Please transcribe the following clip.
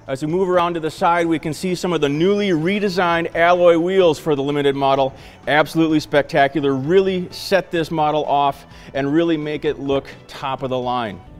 As we move around to the side, we can see some of the newly redesigned alloy wheels for the limited model. Absolutely spectacular. Really set this model off and really make it look top of the line.